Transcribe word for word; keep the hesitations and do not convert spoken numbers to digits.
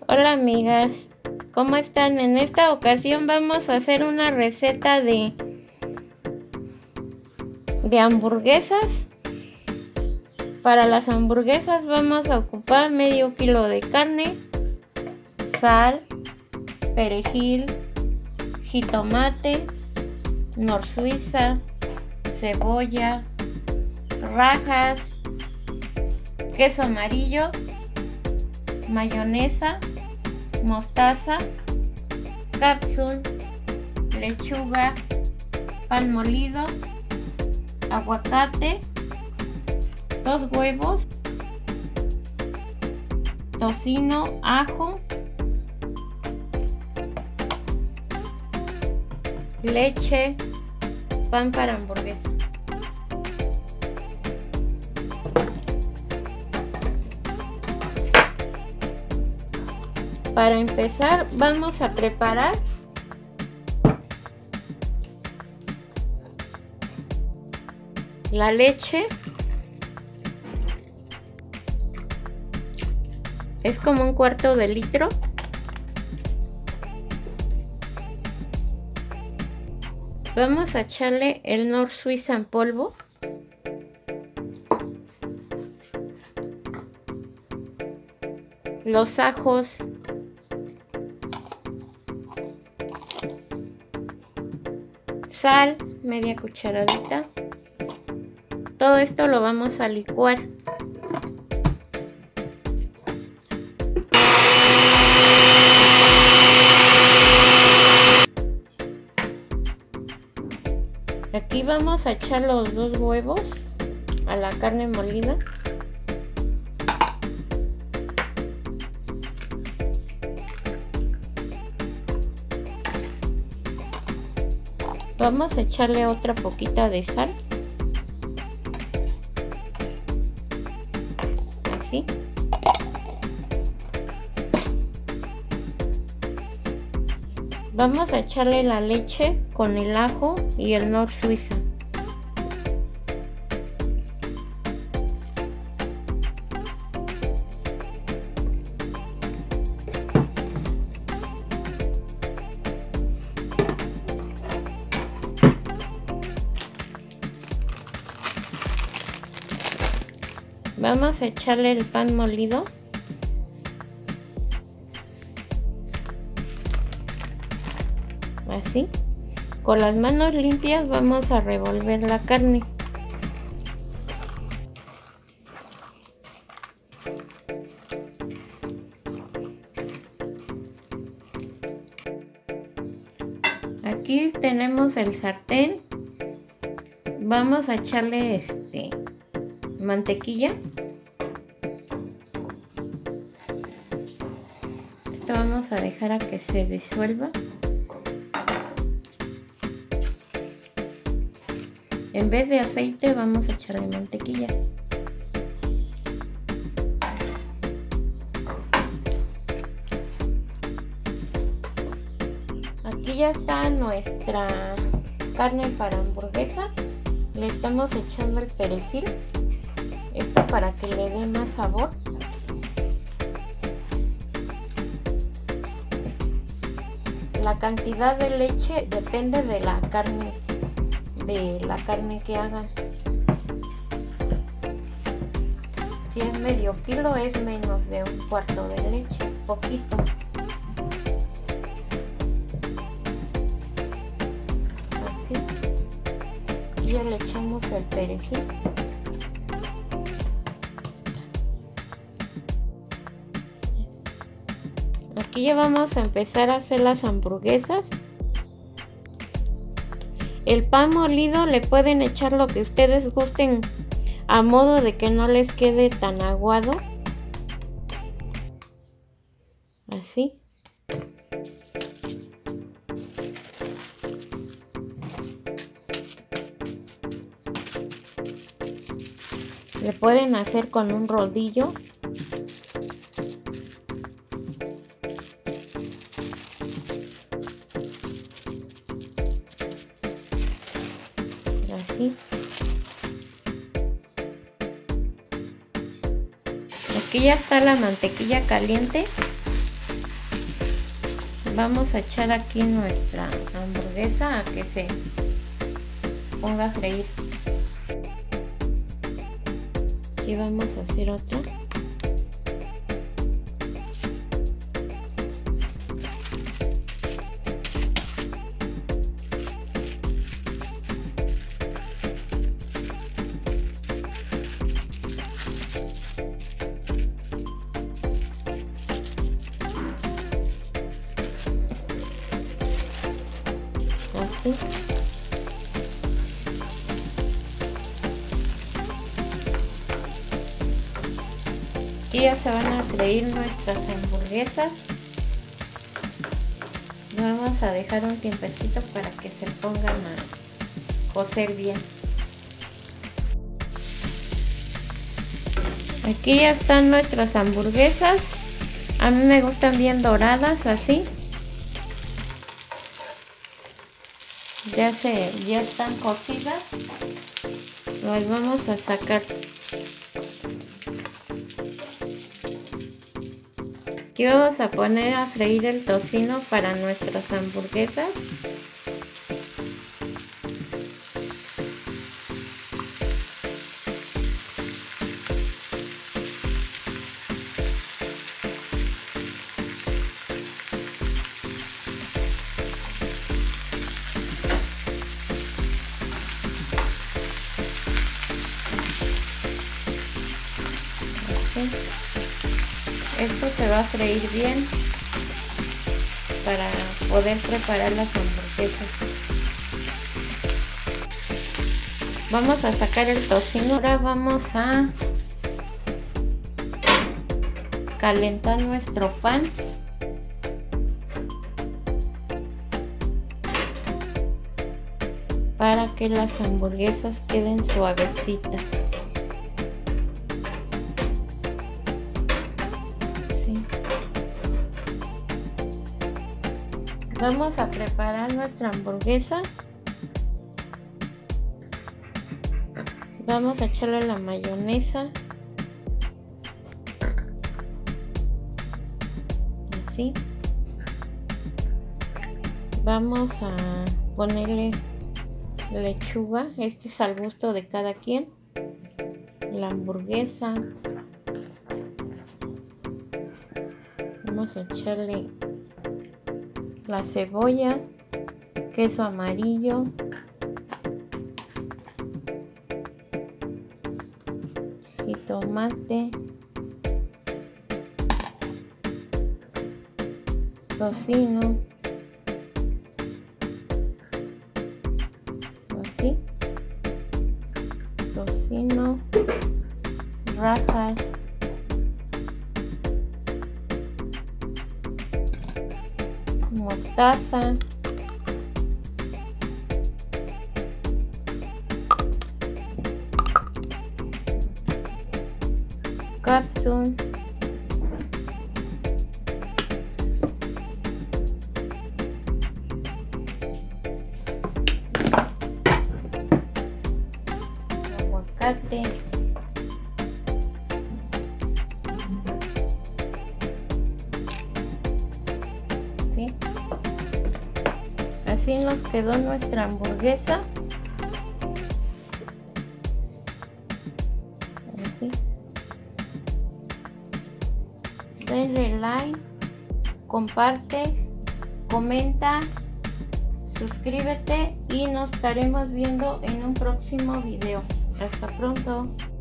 Hola amigas, ¿cómo están? En esta ocasión vamos a hacer una receta de, de hamburguesas. Para las hamburguesas vamos a ocupar medio kilo de carne, sal, perejil, jitomate, nor suiza, cebolla, rajas, queso amarillo, mayonesa, mostaza, cápsula, lechuga, pan molido, aguacate, dos huevos, tocino, ajo, leche, pan para hamburguesa. Para empezar vamos a preparar la leche. Es como un cuarto de litro. Vamos a echarle el nor suiza en polvo. Los ajos. Sal, media cucharadita. Todo esto lo vamos a licuar. Aquí vamos a echar los dos huevos a la carne molida. Vamos a echarle otra poquita de sal. Así. Vamos a echarle la leche con el ajo y el nor suiza. Vamos a echarle el pan molido. Así. Con las manos limpias vamos a revolver la carne. Aquí tenemos el sartén. Vamos a echarle este mantequilla. Esto vamos a dejar a que se disuelva. En vez de aceite vamos a echarle mantequilla. Aquí ya está nuestra carne para hamburguesa. Le estamos echando el perejil. Esto para que le dé más sabor. La cantidad de leche depende de la carne, de la carne que hagan. Si es medio kilo es menos de un cuarto de leche, es poquito. Así. Y ya le echamos el perejil. Aquí ya vamos a empezar a hacer las hamburguesas. El pan molido le pueden echar lo que ustedes gusten, a modo de que no les quede tan aguado. Así. Le pueden hacer con un rodillo. Así. Aquí ya está la mantequilla caliente. vamos a echar aquí nuestra hamburguesa a que se ponga a freír. Aquí vamos a hacer otra. Así. Aquí ya se van a freír nuestras hamburguesas. Vamos a dejar un tiempecito para que se pongan a cocer bien. Aquí ya están nuestras hamburguesas. A mí me gustan bien doradas, así. Ya se, ya están cocidas. Las vamos a sacar. Aquí vamos a poner a freír el tocino para nuestras hamburguesas. Esto se va a freír bien para poder preparar las hamburguesas. Vamos a sacar el tocino. Ahora vamos a calentar nuestro pan. Para que las hamburguesas queden suavecitas. Vamos a preparar nuestra hamburguesa. Vamos a echarle la mayonesa. Así. Vamos a ponerle lechuga. Este es al gusto de cada quien. La hamburguesa. Vamos a echarle la cebolla, queso amarillo, jitomate, tocino, así, tocino, rajas, mostaza, capsun, aguacate, ¿sí? Así nos quedó nuestra hamburguesa. Así. Denle like, comparte, comenta, suscríbete y nos estaremos viendo en un próximo video. Hasta pronto.